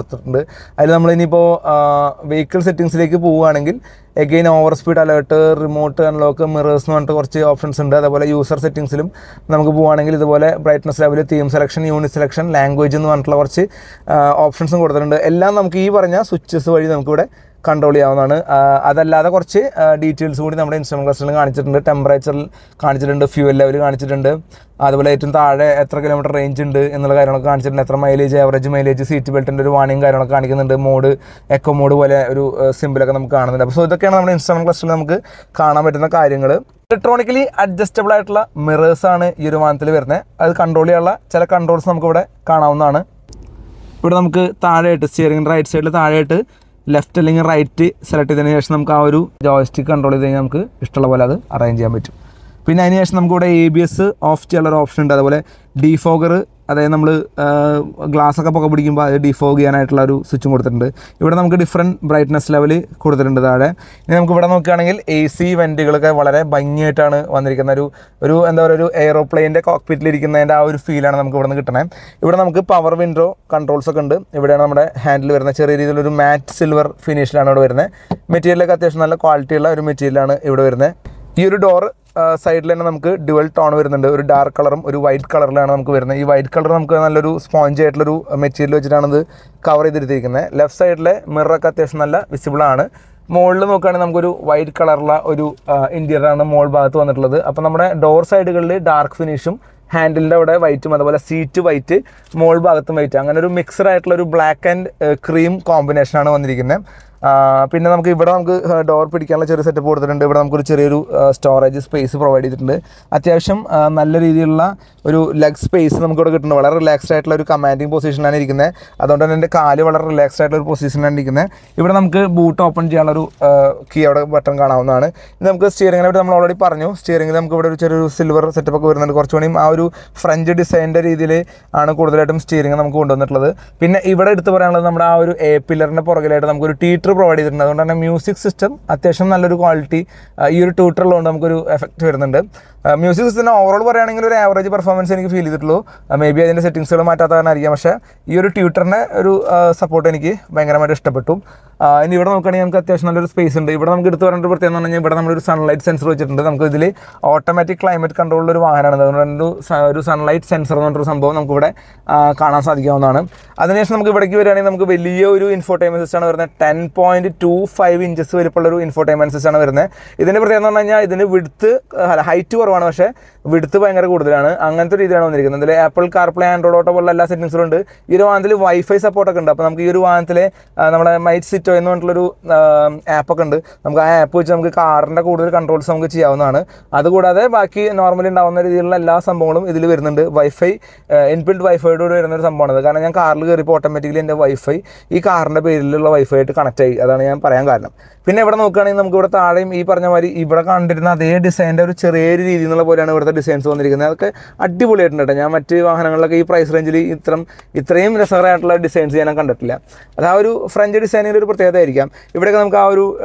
അതിൽ നമ്മൾ ഇനിയിപ്പോൾ വെഹിക്കിൾ സെറ്റിങ്സിലേക്ക് പോവുകയാണെങ്കിൽ again over speed alert, remote unlock, mirrors എന്ന് പറഞ്ഞിട്ട് കുറച്ച് ഓപ്ഷൻസ് ഉണ്ട്. അതേപോലെ യൂസർ സെറ്റിങ്സിലും നമുക്ക് പോവുകയാണെങ്കിൽ ഇതുപോലെ brightness level, theme selection, unit selection, language എന്ന് പറഞ്ഞിട്ടുള്ള കുറച്ച് ഓപ്ഷൻസും കൊടുത്തിട്ടുണ്ട്. എല്ലാം നമുക്ക് ഈ പറഞ്ഞ സ്വിച്ചസ് വഴി നമുക്കിവിടെ കൺട്രോൾ ചെയ്യാവുന്നതാണ്. അതല്ലാതെ കുറച്ച് ഡീറ്റെയിൽസ് കൂടി നമ്മുടെ ഇൻസ്ട്രുമെൻറ്റ് ക്ലസ്റ്ററിൽ കാണിച്ചിട്ടുണ്ട്. ടെമ്പറേച്ചറിൽ കാണിച്ചിട്ടുണ്ട്, ഫ്യൂവൽ ലെവൽ കാണിച്ചിട്ടുണ്ട്, അതുപോലെ ഏറ്റവും താഴെ എത്ര കിലോമീറ്റർ റേഞ്ച് ഉണ്ട് എന്നുള്ള കാര്യങ്ങളൊക്കെ കാണിച്ചിട്ടുണ്ട്. എത്ര മൈലേജ്, ആവറേജ് മൈലേജ്, സീറ്റ് ബെൽറ്റിൻ്റെ ഒരു വാണിംഗ് കാര്യങ്ങളൊക്കെ കാണിക്കുന്നുണ്ട്. മോഡ്, എക്കോ മോഡ് പോലെ ഒരു സിമ്പിളൊക്കെ നമുക്ക് കാണുന്നുണ്ട്. അപ്പോൾ സോ ഇതൊക്കെയാണ് നമ്മുടെ ഇൻസ്ട്രുമെൻറ്റ് ക്ലസ്റ്ററിൽ നമുക്ക് കാണാൻ പറ്റുന്ന കാര്യങ്ങൾ. ഇലക്ട്രോണിക്കലി അഡ്ജസ്റ്റബിൾ ആയിട്ടുള്ള മിറേഴ്സാണ് ഈ ഒരു വാഹനത്തിൽ വരുന്നത്. അത് കൺട്രോൾ ചെയ്യാനുള്ള ചില കൺട്രോൾസ് നമുക്കിവിടെ കാണാവുന്നതാണ്. ഇവിടെ നമുക്ക് താഴെയായിട്ട് സ്റ്റിയറിംഗിൻ്റെ റൈറ്റ് സൈഡിൽ താഴെയായിട്ട് ലെഫ്റ്റ് അല്ലെങ്കിൽ റൈറ്റ് സെലക്ട് ചെയ്തതിന് ശേഷം നമുക്ക് ആ ഒരു ജോയ്സ്റ്റിക്ക് കൺട്രോൾ ചെയ്ത് കഴിഞ്ഞാൽ നമുക്ക് ഇഷ്ടമുള്ള പോലെ അത് അറേഞ്ച് ചെയ്യാൻ പറ്റും. പിന്നെ അതിന് ശേഷം നമുക്കിവിടെ എ ബി എസ് ഓഫ് ചെയ്യാനുള്ള ഓപ്ഷൻ ഉണ്ട്. അതുപോലെ ഡിഫോഗർ, അതായത് നമ്മൾ ഗ്ലാസ്സൊക്കെ പുക പിടിക്കുമ്പോൾ അത് ഡിഫോഗ് ചെയ്യാനായിട്ടുള്ള ഒരു സ്വിച്ചും കൊടുത്തിട്ടുണ്ട്. ഇവിടെ നമുക്ക് ഡിഫറൻറ്റ് ബ്രൈറ്റ്നസ് ലെവൽ കൊടുത്തിട്ടുണ്ട് താഴെ. ഇനി നമുക്ക് ഇവിടെ നോക്കുകയാണെങ്കിൽ എ സി വെൻറ്റുകളൊക്കെ വളരെ ഭംഗിയായിട്ടാണ് വന്നിരിക്കുന്ന ഒരു ഒരു എന്താ പറയുക ഒരു എയ്റോപ്ലെയിൻ്റെ കോക്പിറ്റിലിരിക്കുന്നതിൻ്റെ ആ ഒരു ഫീലാണ് നമുക്ക് ഇവിടെ നിന്ന് കിട്ടണത്. ഇവിടെ നമുക്ക് പവർ വിൻഡോ കൺട്രോൾസ് ഒക്കെ ഉണ്ട്. ഇവിടെയാണ് നമ്മുടെ ഹാൻഡിൽ വരുന്നത്. ചെറിയ രീതിയിലൊരു മാറ്റ് സിൽവർ ഫിനിഷിലാണ് ഇവിടെ വരുന്നത്. മെറ്റീരിയലൊക്കെ അത്യാവശ്യം നല്ല ക്വാളിറ്റിയുള്ള ഒരു മെറ്റീരിയലാണ് ഇവിടെ വരുന്നത്. ഈ ഒരു ഡോർ സൈഡിൽ തന്നെ നമുക്ക് ഡ്യുവൽ ടോൺ വരുന്നുണ്ട്. ഒരു ഡാർക്ക് കളറും ഒരു വൈറ്റ് കളറിലാണ് നമുക്ക് വരുന്നത്. ഈ വൈറ്റ് കളർ നമുക്ക് നല്ലൊരു സ്പോഞ്ച് ആയിട്ടുള്ളൊരു മെറ്റീരിയൽ വെച്ചിട്ടാണ് ഇത് കവർ ചെയ്തിരിക്കുന്നത്. ലെഫ്റ്റ് സൈഡിലെ മിററൊക്കെ അത്യാവശ്യം നല്ല വിസിബിളാണ്. മുകളിൽ നോക്കുകയാണെങ്കിൽ നമുക്കൊരു വൈറ്റ് കളറുള്ള ഒരു ഇൻറ്റീരിയറാണ് മുകൾ ഭാഗത്ത് വന്നിട്ടുള്ളത്. അപ്പോൾ നമ്മുടെ ഡോർ സൈഡുകളിൽ ഡാർക്ക് ഫിനിഷും ഹാൻഡിലിൻ്റെ അവിടെ വൈറ്റും അതുപോലെ സീറ്റ് വൈറ്റ്, മുകൾ ഭാഗത്തും വൈറ്റ്, അങ്ങനെ ഒരു മിക്സഡ് ആയിട്ടുള്ള ഒരു ബ്ലാക്ക് ആൻഡ് ക്രീം കോമ്പിനേഷനാണ് വന്നിരിക്കുന്നത്. പിന്നെ നമുക്ക് ഇവിടെ നമുക്ക് ഡോർ പിടിക്കാനുള്ള ചെറിയ സെറ്റപ്പ് കൊടുത്തിട്ടുണ്ട്. ഇവിടെ നമുക്കൊരു ചെറിയൊരു സ്റ്റോറേജ് സ്പേസ് പ്രൊവൈഡ് ചെയ്തിട്ടുണ്ട്. അത്യാവശ്യം നല്ല രീതിയിലുള്ള ഒരു ലെഗ് സ്പേസ് നമുക്കിവിടെ കിട്ടുന്നുണ്ട്. വളരെ റിലാക്സ്ഡ് ആയിട്ടുള്ള ഒരു കമാൻഡിങ് പൊസിഷനാണ് ഇരിക്കുന്നത്. അതുകൊണ്ട് തന്നെ എൻ്റെ കാല് വളരെ റിലാക്സ്ഡ് ആയിട്ടുള്ള ഒരു പൊസിഷനാണ് ഇരിക്കുന്നത്. ഇവിടെ നമുക്ക് ബൂട്ട് ഓപ്പൺ ചെയ്യാനുള്ളൊരു കീ അവിടെ ബട്ടൺ കാണാവുന്നതാണ്. ഇത് നമുക്ക് സ്റ്റിയറിങ്ങിനെ പറ്റി നമ്മൾ ഓൾറെഡി പറഞ്ഞു. സ്റ്റിയറിങ്ങിൽ നമുക്ക് ഇവിടെ ഒരു ചെറിയൊരു സിൽവർ സെറ്റപ്പ് ഒക്കെ വരുന്നുണ്ട്. കുറച്ചുകൂടിയും ആ ഒരു ഫ്രഞ്ച് ഡിസൈനിൻ്റെ രീതിയിൽ ആണ് കൂടുതലായിട്ടും സ്റ്റിയറിങ് നമുക്ക് കൊണ്ടുവന്നിട്ടുള്ളത്. പിന്നെ ഇവിടെ എടുത്ത് പറയാനുള്ളത് നമ്മുടെ ആ ഒരു എ പില്ലറിൻ്റെ പുറകിലായിട്ട് നമുക്കൊരു ടീറ്റർ പ്രൊവൈഡ് ചെയ്തിട്ടുണ്ട്. അതുകൊണ്ട് തന്നെ മ്യൂസിക് സിസ്റ്റം അത്യാവശ്യം നല്ലൊരു ക്വാളിറ്റി ഈ ഒരു ട്യൂട്ടറിലുകൊണ്ട് നമുക്കൊരു എഫക്റ്റ് വരുന്നുണ്ട്. മ്യൂസിക് സിസ്റ്റത്തിന് ഓവറോൾ പറയുകയാണെങ്കിൽ ഒരു ആവറേജ് പെർഫോമൻസ് എനിക്ക് ഫീൽ ചെയ്തിട്ടുള്ളൂ. മേ ബി അതിൻ്റെ സെറ്റിംഗ്സുകൾ മാറ്റാത്ത കാരണമായിരിക്കാം. പക്ഷേ ഈ ഒരു ട്യൂട്ടറിൻ്റെ ഒരു സപ്പോർട്ട് എനിക്ക് ഭയങ്കരമായിട്ട് ഇഷ്ടപ്പെട്ടു. ഇനി ഇവിടെ നോക്കുകയാണെങ്കിൽ നമുക്ക് അത്യാവശ്യം നല്ലൊരു സ്പേസ് ഉണ്ട്. ഇവിടെ നമുക്ക് എടുത്ത് പറയേണ്ട പ്രത്യേകം എന്ന് പറഞ്ഞാൽ ഇവിടെ നമ്മളൊരു സൺലൈറ്റ് സെൻസർ വെച്ചിട്ടുണ്ട്. നമുക്ക് ഇതിൽ ഓട്ടോമാറ്റിക് ക്ലൈമറ്റ് കൺട്രോളിൽ ഒരു വാഹനമാണ്. അതുകൊണ്ട് ഒരു സൺലൈറ്റ് സെൻസർ എന്ന് പറഞ്ഞൊരു സംഭവം നമുക്കിവിടെ കാണാൻ സാധിക്കാവുന്നതാണ്. അതിനുശേഷം നമുക്ക് ഇവിടേക്ക് വരികയാണെങ്കിൽ നമുക്ക് വലിയ ഒരു ഇൻഫോർടൈൻമെൻറ്റ് സിസ്റ്റമാണ് വരുന്നത്. Ten point two five inches വലിപ്പമുള്ളൊരു ഇൻഫോർടൈൻമെൻറ്റ് സിസ്റ്റമാണ് വരുന്നത്. ഇതിൻ്റെ പ്രത്യേകത എന്ന് പറഞ്ഞു കഴിഞ്ഞാൽ ഇതിന് വിഡ്ത്ത് ഹൈറ്റ് കുറവാണ്, പക്ഷേ വിഡ്ത്ത് ഭയങ്കര കൂടുതലാണ്. അങ്ങനത്തെ രീതിയിലാണ് വന്നിരിക്കുന്നത്. ഇതിൽ ആപ്പിൾ കാർപ്ലേ, ആൻഡ്രോയിഡ് ഓട്ടോ പോലുള്ള എല്ലാ സെറ്റിംഗ്സും ഉണ്ട്. ഈ ഒരു വാഹനത്തിൽ വൈഫൈ സപ്പോർട്ടൊക്കെ ഉണ്ട്. അപ്പോൾ നമുക്ക് ഈ ഒരു വാഹനത്തിൽ നമ്മുടെ മൈറ്റ് സിറ്റോ എന്ന് പറഞ്ഞിട്ടുള്ളൊരു ആപ്പൊക്കെ ഉണ്ട്. നമുക്ക് ആ ആപ്പ് വെച്ച് നമുക്ക് കാറിൻ്റെ കൂടുതൽ കൺട്രോൾസ് നമുക്ക് ചെയ്യാവുന്നതാണ്. അതുകൂടാതെ ബാക്കി നോർമലി ഉണ്ടാകുന്ന രീതിയിലുള്ള എല്ലാ സംഭവങ്ങളും ഇതിൽ വരുന്നുണ്ട്. വൈഫൈ ഇൻബിൽഡ് വൈഫൈയോട് കൂടി വരുന്നൊരു സംഭവമാണത്. കാരണം ഞാൻ കാറിൽ കയറിയപ്പോൾ ഓട്ടോമാറ്റിക്കലി എൻ്റെ വൈഫൈ ഈ കാറിൻ്റെ പേരിലുള്ള വൈഫൈ ആയിട്ട് കണക്ട് ആയി. അതാണ് ഞാൻ പറയാൻ കാരണം. പിന്നെ ഇവിടെ നോക്കുകയാണെങ്കിൽ നമുക്ക് ഇവിടെ താഴെയും ഈ പറഞ്ഞ മാതിരി ഇവിടെ കണ്ടിരുന്ന അതേ ഡിസൈൻ്റെ ഒരു ചെറിയൊരു രീതി എന്നുള്ള പോലെയാണ് ഇവിടുത്തെ ഡിസൈൻസ് വന്നിരിക്കുന്നത്. അതൊക്കെ അടിപൊളിയായിട്ടുണ്ട് കേട്ടോ. ഞാൻ മറ്റ് വാഹനങ്ങളിലൊക്കെ ഈ പ്രൈസ് റേഞ്ചിൽ ഇത്രയും ഇത്രയും രസകരമായിട്ടുള്ള ഡിസൈൻസ് ഞാൻ കണ്ടിട്ടില്ല. അത് ആ ഒരു ഫ്രഞ്ച് ഡിസൈനിൻ്റെ ഒരു പ്രത്യേകത ആയിരിക്കാം. ഇവിടെയൊക്കെ നമുക്ക് ആ ഒരു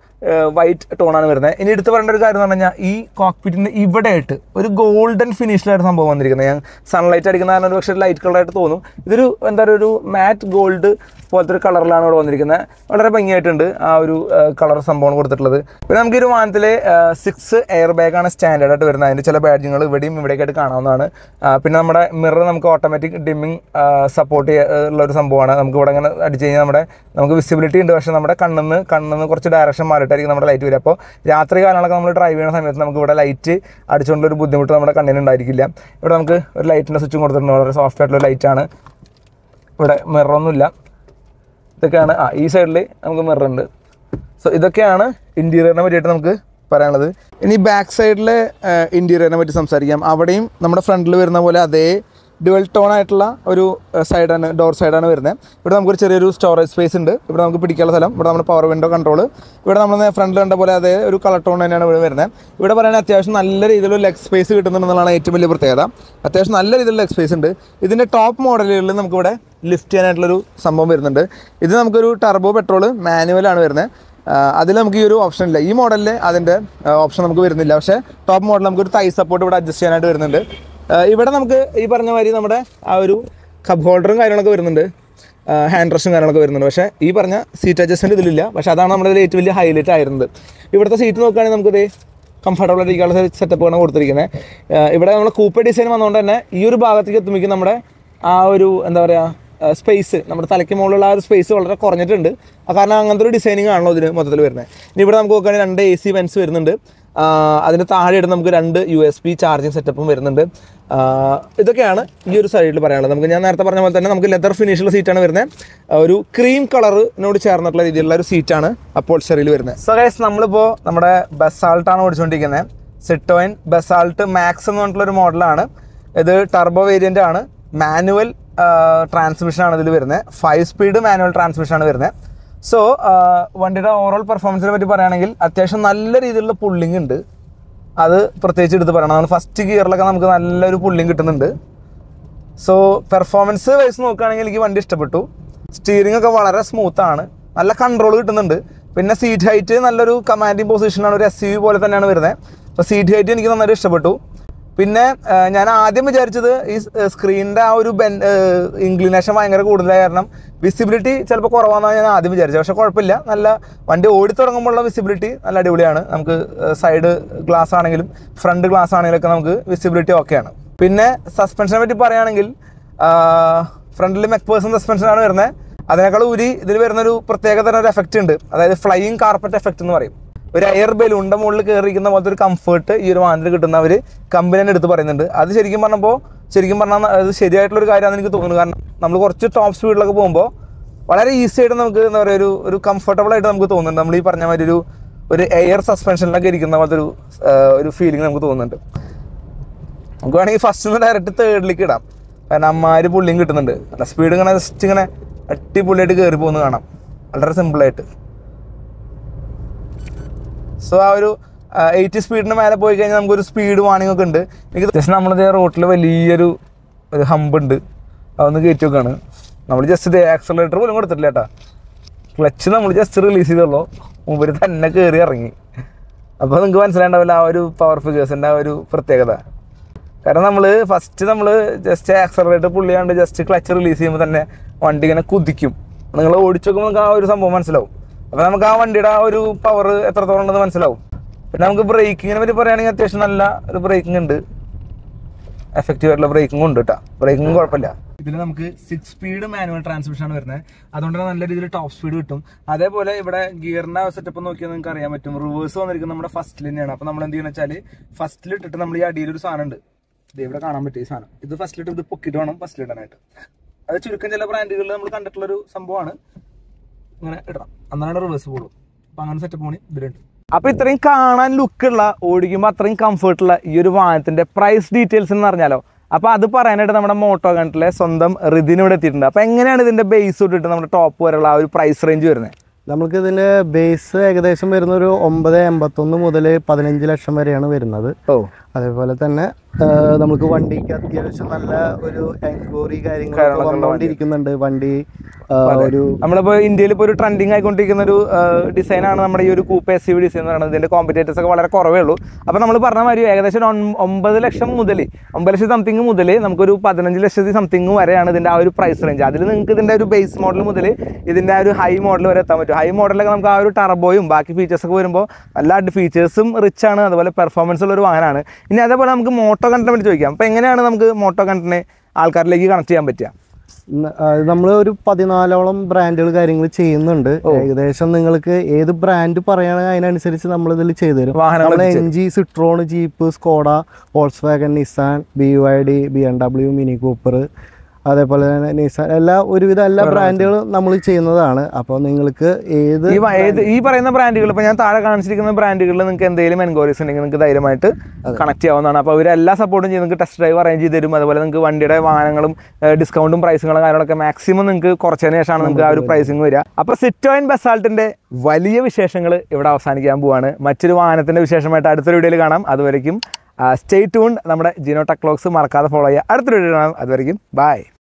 വൈറ്റ് ടോണാണ് വരുന്നത്. ഇനി എടുത്ത് പറയേണ്ട ഒരു കാര്യം എന്ന് പറഞ്ഞു കഴിഞ്ഞാൽ ഈ കോക്പിറ്റിൻ്റെ ഇവിടെ ആയിട്ട് ഒരു ഗോൾഡൻ ഫിനിഷിലായിട്ട് സംഭവം വന്നിരിക്കുന്നത്. ഞാൻ സൺലൈറ്റ് അടിക്കുന്ന കാരണം ഒരു പക്ഷേ ലൈറ്റ് കളറായിട്ട് തോന്നും. ഇതൊരു എന്താ പറയുക ഒരു മാറ്റ് ഗോൾഡ് പോലത്തെ ഒരു കളറിലാണ് ഇവിടെ വന്നിരിക്കുന്നത്. വളരെ ഭംഗിയായിട്ടുണ്ട് ആ ഒരു കളർ സംഭവം കൊടുത്തിട്ടുള്ളത്. പിന്നെ നമുക്ക് ഈ ഒരു വാഹനത്തിലെ സിക്സ് എയർ ബാഗാണ് സ്റ്റാൻഡേർഡ് ആയിട്ട് വരുന്നത്. അതിൻ്റെ ചില ബാഡ്ജുകൾ ഇവിടെയും ഇവിടേക്കായിട്ട് കാണാവുന്നതാണ്. പിന്നെ നമ്മുടെ മിറർ നമുക്ക് ഓട്ടോമാറ്റിക് ഡിമ്മിങ് സപ്പോർട്ട് ഉള്ള ഒരു സംഭവമാണ്. നമുക്ക് ഇവിടെ ഇങ്ങനെ അടിച്ച് കഴിഞ്ഞാൽ നമ്മുടെ നമുക്ക് വിസിബിലിറ്റി ഉണ്ട്, പക്ഷേ നമ്മുടെ കണ്ണിന്ന് കണ്ണിന്ന് കുറച്ച് ഡയറക്ഷൻ മാറിയിട്ടായിരിക്കും നമ്മുടെ ലൈറ്റ് വരിക. അപ്പോൾ രാത്രി കാലങ്ങളൊക്കെ നമ്മൾ ഡ്രൈവ് ചെയ്യുന്ന സമയത്ത് നമുക്ക് ഇവിടെ ലൈറ്റ് അടിച്ചുകൊണ്ടൊരു ബുദ്ധിമുട്ട് നമ്മുടെ കണ്ണിനുണ്ടായിരിക്കില്ല. ഇവിടെ നമുക്ക് ഒരു ലൈറ്റിൻ്റെ സ്വിച്ചും കൊടുത്തിട്ടുണ്ട്. വളരെ സോഫ്റ്റ് ആയിട്ടുള്ള ലൈറ്റാണ്. ഇവിടെ മിററൊന്നുമില്ല. ഇതൊക്കെയാണ് ആ ഈ സൈഡിൽ നമുക്ക് മിറർ ഉണ്ട്. സോ ഇതൊക്കെയാണ് ഇൻറ്റീരിയറിനെ പറ്റിയിട്ട് നമുക്ക് പറയാനുള്ളത്. ഇനി ബാക്ക് സൈഡിലെ ഇൻറ്റീരിയറിനെ പറ്റി സംസാരിക്കാം. അവിടെയും നമ്മുടെ ഫ്രണ്ടിൽ വരുന്ന പോലെ അതേ ഡ്യുവൽ ടോൺ ആയിട്ടുള്ള ഒരു സൈഡാണ്, ഡോർ സൈഡാണ് വരുന്നത്. ഇവിടെ നമുക്കൊരു ചെറിയൊരു സ്റ്റോറേജ് സ്പേസ് ഉണ്ട്. ഇവിടെ നമുക്ക് പിടിക്കാനുള്ള സ്ഥലം. ഇവിടെ നമ്മുടെ പവർ വിൻഡോ കൺട്രോൾ. ഇവിടെ നമ്മൾ ഫ്രണ്ടിൽ കണ്ട പോലെ അതേ ഒരു കളർ ടോൺ തന്നെയാണ് ഇവിടെ വരുന്നത്. ഇവിടെ പറയുന്നത് അത്യാവശ്യം നല്ല രീതിയിലുള്ള ലെഗ് സ്പേസ് കിട്ടുന്നുണ്ടെന്നുള്ളതാണ് ഏറ്റവും വലിയ പ്രത്യേകത. അത്യാവശ്യം നല്ല രീതിയിലുള്ള ലെഗ് സ്പേസ് ഉണ്ട്. ഇതിൻ്റെ ടോപ്പ് മോഡലുകളിൽ നമുക്കിവിടെ ലിഫ്റ്റ് ചെയ്യാനായിട്ടുള്ളൊരു സംഭവം വരുന്നുണ്ട്. ഇത് നമുക്കൊരു ടർബോ പെട്രോൾ മാനുവലാണ് വരുന്നത്. അതിൽ നമുക്ക് ഈ ഒരു ഓപ്ഷൻ ഇല്ല. ഈ മോഡലിൽ അതിൻ്റെ ഓപ്ഷൻ നമുക്ക് വരുന്നില്ല. പക്ഷേ ടോപ്പ് മോഡൽ നമുക്കൊരു തൈ സപ്പോർട്ട് ഇവിടെ അഡ്ജസ്റ്റ് ചെയ്യാനായിട്ട് വരുന്നുണ്ട്. ഇവിടെ നമുക്ക് ഈ പറഞ്ഞ മാതിരി നമ്മുടെ ആ ഒരു കപ്പ് ഹോൾഡറും കാര്യങ്ങളൊക്കെ വരുന്നുണ്ട്. ഹാൻഡ് റെസ്റ്റും കാര്യങ്ങളൊക്കെ വരുന്നുണ്ട്. പക്ഷേ ഈ പറഞ്ഞ സീറ്റ് അഡ്ജസ്റ്റ്മെൻറ്റ് ഇതിലില്ല. പക്ഷേ അതാണ് നമ്മുടെ ഇതിൽ ഏറ്റവും വലിയ ഹൈലൈറ്റ് ആയിരുന്നത്. ഇവിടുത്തെ സീറ്റ് നോക്കുകയാണെങ്കിൽ നമുക്കിത് കംഫർട്ടബിൾ ആയിരിക്കാനുള്ള സെറ്റപ്പാണ് കൊടുത്തിരിക്കുന്നത്. ഇവിടെ നമ്മൾ കൂപ്പേ ഡിസൈൻ വന്നുകൊണ്ട് തന്നെ ഈ ഒരു ഭാഗത്തേക്ക് എത്തുമ്പോഴേക്കും നമ്മുടെ ആ ഒരു എന്താ പറയുക സ്പേസ്, നമ്മുടെ തലയ്ക്ക് മുകളിലുള്ള ആ ഒരു സ്പേസ് വളരെ കുറഞ്ഞിട്ടുണ്ട്. കാരണം അങ്ങനത്തെ ഒരു ഡിസൈനിങ് ആണല്ലോ ഇതിന് മൊത്തത്തിൽ വരുന്നത്. ഇനി ഇവിടെ നമുക്ക് നോക്കുകയാണെങ്കിൽ രണ്ട് എ സി വെൻസ് വരുന്നുണ്ട്. അതിൻ്റെ താഴെ ഇടുന്ന നമുക്ക് രണ്ട് യു എസ് ബി ചാർജിങ് സെറ്റപ്പും വരുന്നുണ്ട്. ഇതൊക്കെയാണ് ഈ ഒരു സൈഡിൽ പറയാനുള്ളത്. നമുക്ക് ഞാൻ നേരത്തെ പറഞ്ഞ പോലെ തന്നെ നമുക്ക് ലെതർ ഫിനിഷുള്ള സീറ്റാണ് വരുന്നത്. ഒരു ക്രീം കളറിനോട് ചേർന്നിട്ടുള്ള രീതിയിലുള്ള ഒരു സീറ്റാണ് അപ്പോൾസ്റ്ററിയിൽ വരുന്നത്. സോ ഗൈസ്, നമ്മളിപ്പോൾ നമ്മുടെ ബസാൾട്ടാണ് ഓടിച്ചുകൊണ്ടിരിക്കുന്നത്. സിട്രോയിൻ ബസാൾട്ട് മാക്സ് എന്ന് പറഞ്ഞിട്ടുള്ളൊരു മോഡലാണ് ഇത്. ടർബോ വേരിയൻ്റ് ആണ്. മാനുവൽ ട്രാൻസ്മിഷനാണ് ഇതിൽ വരുന്നത്. ഫൈവ് സ്പീഡ് മാനുവൽ ട്രാൻസ്മിഷനാണ് വരുന്നത്. സോ വണ്ടിയുടെ ഓവറോൾ പെർഫോമൻസിനെ പറ്റി പറയുകയാണെങ്കിൽ അത്യാവശ്യം നല്ല രീതിയിലുള്ള പുള്ളിങ് ഉണ്ട്. അത് പ്രത്യേകിച്ച് എടുത്ത് പറയണം. നമ്മൾ ഫസ്റ്റ് ഗിയറിലൊക്കെ നമുക്ക് നല്ലൊരു പുള്ളിങ് കിട്ടുന്നുണ്ട്. സോ പെർഫോമൻസ് വൈസ് നോക്കുകയാണെങ്കിൽ എനിക്ക് വണ്ടി ഇഷ്ടപ്പെട്ടു. സ്റ്റിയറിംഗ് ഒക്കെ വളരെ സ്മൂത്താണ്, നല്ല കൺട്രോൾ കിട്ടുന്നുണ്ട്. പിന്നെ സീറ്റ് ഹൈറ്റ് നല്ലൊരു കമാൻഡിങ് പൊസിഷനാണ്, ഒരു എസ് യു വി പോലെ തന്നെയാണ് വരുന്നത്. അപ്പോൾ സീറ്റ് ഹൈറ്റ് എനിക്ക് നന്നായിട്ട് ഇഷ്ടപ്പെട്ടു. പിന്നെ ഞാൻ ആദ്യം വിചാരിച്ചത് ഈ സ്ക്രീനിൻ്റെ ആ ഒരു ബെൻ ഇൻക്ലിനേഷൻ ഭയങ്കര കൂടുതലായ കാരണം വിസിബിലിറ്റി ചിലപ്പോൾ കുറവാണെന്നാണ് ഞാൻ ആദ്യം വിചാരിച്ചത്. പക്ഷേ കുഴപ്പമില്ല, നല്ല വണ്ടി ഓടി തുടങ്ങുമ്പോഴുള്ള വിസിബിലിറ്റി നല്ല അടിപൊളിയാണ്. നമുക്ക് സൈഡ് ഗ്ലാസ് ആണെങ്കിലും ഫ്രണ്ട് ഗ്ലാസ് ആണെങ്കിലൊക്കെ നമുക്ക് വിസിബിലിറ്റി ഓക്കെയാണ്. പിന്നെ സസ്പെൻഷനെ പറ്റി പറയുകയാണെങ്കിൽ ഫ്രണ്ടിൽ മെക്പേഴ്സൺ സസ്പെൻഷനാണ് വരുന്നത്. അതിനേക്കാൾ ഉരി ഇതിൽ വരുന്നൊരു പ്രത്യേക തരം ഒരു എഫക്റ്റ് ഉണ്ട്. അതായത് ഫ്ലൈയിങ് കാർപ്പറ്റ് എഫക്റ്റ് എന്ന് പറയും. ഒരു എയർ ബലൂണിൻ്റെ മുകളിൽ കയറിയിരിക്കുന്ന പോലത്തെ ഒരു കംഫർട്ട് ഈ ഒരു വാഹനത്തിൽ കിട്ടുന്നവർ കമ്പനി തന്നെ എടുത്ത് പറയുന്നുണ്ട്. അത് ശരിക്കും പറഞ്ഞപ്പോൾ ശരിക്കും പറഞ്ഞാൽ അത് ശരിയായിട്ടുള്ളൊരു കാര്യമാണെന്ന് എനിക്ക് തോന്നുന്നു. കാരണം നമ്മൾ കുറച്ച് ടോപ്പ് സ്പീഡിലൊക്കെ പോകുമ്പോൾ വളരെ ഈസി ആയിട്ട് നമുക്ക് എന്താ പറയുക ഒരു ഒരു കംഫർട്ടബിൾ ആയിട്ട് നമുക്ക് തോന്നുന്നുണ്ട്. നമ്മൾ ഈ പറഞ്ഞ മാതിരി ഒരു ഒരു എയർ സസ്പെൻഷനിലൊക്കെ ഇരിക്കുന്ന പോലത്തെ ഒരു ഒരു ഫീലിംഗ് നമുക്ക് തോന്നുന്നുണ്ട്. നമുക്ക് വേണമെങ്കിൽ ഫസ്റ്റ് നിന്ന് ഡയറക്റ്റ് തേർഡിലേക്ക് ഇടാം. കാരണം അമ്മാര് പുള്ളിയും കിട്ടുന്നുണ്ട്. അല്ല സ്പീഡ് ഇങ്ങനെ ജസ്റ്റ് ഇങ്ങനെ അടിപൊളിയായിട്ട് കയറി പോകുന്നത് കാണാം, വളരെ സിമ്പിളായിട്ട്. സോ ആ ഒരു എയ്റ്റി സ്പീഡിന് മേലെ പോയി കഴിഞ്ഞാൽ നമുക്കൊരു സ്പീഡ് വാണിംഗ് ഒക്കെ ഉണ്ട്. എനിക്ക് ജസ്റ്റ് നമ്മളിത് റോട്ടിൽ വലിയൊരു ഒരു ഹമ്പ് ഉണ്ട്, അതൊന്ന് കയറ്റി വെക്കാണ്. നമ്മൾ ജസ്റ്റ് ഇത് ആക്സലറേറ്റർ പോലും കൊടുത്തിട്ടില്ല കേട്ടോ. ക്ലച്ച് നമ്മൾ ജസ്റ്റ് റിലീസ് ചെയ്തുള്ളൂ, മുമ്പിൽ തന്നെ കയറി ഇറങ്ങി. അപ്പോൾ നിങ്ങൾക്ക് മനസ്സിലായിട്ടുണ്ടാവില്ല ആ ഒരു പവർ ഫിഗേഴ്സിൻ്റെ ആ ഒരു പ്രത്യേകത. കാരണം നമ്മൾ ഫസ്റ്റ് നമ്മൾ ജസ്റ്റ് ആക്സലറേറ്റർ പുള്ളിയാണ്ട് ജസ്റ്റ് ക്ലച്ച് റിലീസ് ചെയ്യുമ്പോൾ തന്നെ വണ്ടി ഇങ്ങനെ കുതിക്കും. നിങ്ങൾ ഓടിച്ചു നോക്കുമ്പോൾ നമുക്ക് ആ ഒരു സംഭവം മനസ്സിലാവും. അപ്പോൾ നമുക്ക് ആ വണ്ടിയുടെ ആ ഒരു പവർ എത്രത്തോളം ഉണ്ടെന്ന് മനസ്സിലാവും. പിന്നെ നമുക്ക് ബ്രേക്കിങ്ങിനെ പറ്റി പറയുകയാണെങ്കിൽ അത്യാവശ്യം നല്ല ഒരു ബ്രേക്കിംഗ് ഉണ്ട്, എഫക്റ്റീവ് ആയിട്ടുള്ള ബ്രേക്കിംഗ് ഉണ്ട് കേട്ടോ. ബ്രേക്കിംഗ് കുഴപ്പമില്ല. ഇതിൽ നമുക്ക് സിക്സ് സ്പീഡ് മാനുവൽ ട്രാൻസ്മിഷൻ ആണ് വരുന്നത്. അതുകൊണ്ട് തന്നെ നല്ല രീതിയിൽ ടോപ്പ് സ്പീഡ് കിട്ടും. അതേപോലെ ഇവിടെ ഗിയറിന്റെ സെറ്റപ്പ് നോക്കിയാൽ നിങ്ങൾക്ക് അറിയാൻ പറ്റും. റിവേഴ്സ് വന്നിരിക്കുന്നത് നമ്മുടെ ഫസ്റ്റിൽ തന്നെയാണ്. അപ്പോൾ നമ്മൾ എന്ത് ചെയ്യുന്നത് വെച്ചാൽ ഫസ്റ്റിൽ ഇട്ടിട്ട് നമ്മൾ ഈ അടിയിലൊരു സാധനം ഉണ്ട്, ഇത് ഇവിടെ കാണാൻ പറ്റും. ഈ സാധനം ഇത് ഫസ്റ്റിലിട്ട് ഇത് പൊക്കിട്ട് വേണം ഫസ്റ്റിൽ ഇടാനായിട്ട്. അത് ചുരുക്കം ചില ബ്രാൻഡുകളിൽ നമ്മൾ കണ്ടിട്ടുള്ളൊരു സംഭവമാണ്. ഇങ്ങനെ ഇടണം, അന്നാണ് റിവേഴ്സ് പോകുള്ളൂ. അപ്പൊ അങ്ങനെ സെറ്റപ്പ് പോണി ഇതിലുണ്ട്. അപ്പൊ ഇത്രയും കാണാൻ ലുക്കുള്ള, ഓടിക്കുമ്പോൾ അത്രയും കംഫർട്ടുള്ള ഈ ഒരു വാഹനത്തിന്റെ പ്രൈസ് ഡീറ്റെയിൽസ് എന്ന് പറഞ്ഞാലോ. അപ്പൊ അത് പറയാനായിട്ട് നമ്മുടെ മോട്ടോ കണ്ടിലെ സ്വന്തം റിദിന് ഇവിടെ എത്തിയിട്ടുണ്ട്. അപ്പൊ എങ്ങനെയാണ് ഇതിന്റെ ബേസ് തൊട്ടിട്ട് നമ്മുടെ ടോപ്പ് വരെയുള്ള ആ ഒരു പ്രൈസ് റേഞ്ച് വരുന്നത്? നമുക്ക് ഇതിന്റെ ബേസ് ഏകദേശം വരുന്ന ഒരു ഒമ്പത് എൺപത്തൊന്ന് മുതൽ പതിനഞ്ച് ലക്ഷം വരെയാണ് വരുന്നത്. ഓ അതേപോലെ തന്നെ നമുക്ക് വണ്ടിക്ക് അത്യാവശ്യം നല്ല ഒരു എൻക്വയറി കാര്യങ്ങളൊക്കെ വന്നുകൊണ്ടിരിക്കുന്നുണ്ട്. വണ്ടി ഒരു നമ്മളിപ്പോൾ ഇന്ത്യയിൽ ഇപ്പോൾ ഒരു ട്രെൻഡിങ് ആയിക്കൊണ്ടിരിക്കുന്ന ഒരു ഡിസൈനാണ് നമ്മുടെ ഈ ഒരു coupe S U V design എന്ന് പറയുന്നത്. ഇതിന്റെ കോമ്പറ്റേറ്റേഴ്സ് ഒക്കെ വളരെ കുറവേ ഉള്ളൂ. അപ്പോൾ നമ്മൾ പറഞ്ഞ മാതിരി ഏകദേശം ഒമ്പത് ലക്ഷം മുതൽ ഒമ്പത് ലക്ഷം സംതിങ് മുതൽ നമുക്കൊരു പതിനഞ്ച് ലക്ഷത്തി സംതിങ് വരെയാണ് ഇതിന്റെ ആ ഒരു പ്രൈസ് റേഞ്ച്. അതിൽ നിങ്ങൾക്ക് ഇതിന്റെ ഒരു ബേസ് മോഡൽ മുതൽ ഇതിന്റെ ആ ഒരു ഹൈ മോഡൽ വരെ എത്താൻ പറ്റും. ഹൈ മോഡലൊക്കെ നമുക്ക് ആ ഒരു ടർബോയും ബാക്കി ഫീച്ചേഴ്സൊക്കെ വരുമ്പോൾ നല്ല ഫീച്ചേഴ്സും റിച്ച് ആണ്, അതുപോലെ പെർഫോമൻസ് ഉള്ള ഒരു വാഹനമാണ്. ഇനി അതേപോലെ നമുക്ക് മോട്ടോ കണ്ടിനെ പറ്റി ചോദിക്കാം. അപ്പോൾ എങ്ങനെയാണ് നമുക്ക് മോട്ടോ കണ്ടിനെ ആൾക്കാരിലേക്ക് കണക്ട് ചെയ്യാൻ പറ്റുക? നമ്മൾ ഒരു പതിനാലോളം ബ്രാൻഡുകൾ കാര്യങ്ങൾ ചെയ്യുന്നുണ്ട്. ഏകദേശം നിങ്ങൾക്ക് ഏത് ബ്രാൻഡ് പറയുകയാണെങ്കിൽ അതിനനുസരിച്ച് നമ്മൾ ഇതിൽ ചെയ്തു തരും. നമ്മൾ M G, Citroen, Jeep, Skoda, Volkswagen, Nissan, B Y D, B M W, Mini Cooper, അതേപോലെ തന്നെ നിസാൻ, എല്ലാ ഒരുവിധം എല്ലാ ബ്രാൻഡുകളും നമ്മൾ ചെയ്യുന്നതാണ്. അപ്പോൾ നിങ്ങൾക്ക് ഏത് ഈ പറയുന്ന ബ്രാൻഡുകൾ, ഇപ്പോൾ ഞാൻ താഴെ കാണിച്ചിരിക്കുന്ന ബ്രാൻഡുകളിൽ നിങ്ങൾക്ക് എന്തെങ്കിലും എൻക്വയറീസ് ഉണ്ടെങ്കിൽ നിങ്ങൾക്ക് ധൈര്യമായിട്ട് കണക്ട് ചെയ്യാവുന്നതാണ്. അപ്പോൾ അവർ എല്ലാ സപ്പോർട്ടും ചെയ്ത് നിങ്ങൾക്ക് ടെസ്റ്റ് ഡ്രൈവ് അറേഞ്ച് ചെയ്ത് തരും. അതുപോലെ നിങ്ങൾക്ക് വണ്ടിയുടെ വാഹനങ്ങളും ഡിസ്കൗണ്ടും പ്രൈസുകളും കാര്യങ്ങളൊക്കെ മാക്സിമം നിങ്ങൾക്ക് കുറച്ചതിന് ശേഷമാണ് നിങ്ങൾക്ക് ആ ഒരു പ്രൈസിങ് വരിക. അപ്പോൾ സിട്രോയിൻ ബസാൾട്ടിൻ്റെ വലിയ വിശേഷങ്ങൾ ഇവിടെ അവസാനിക്കാൻ പോവാണ്. മറ്റൊരു വാഹനത്തിൻ്റെ വിശേഷമായിട്ട് അടുത്തൊരു വീഡിയോയിൽ കാണാം. അതുവരേക്കും സ്റ്റേ ട്യൂൺഡ്. നമ്മുടെ ജിനോ ടെക് വ്ലോഗ്സ് മറക്കാതെ ഫോളോ ചെയ്യുക. അടുത്തൊരു വീഡിയോ കാണാം. അതുവരേക്കും ബൈ.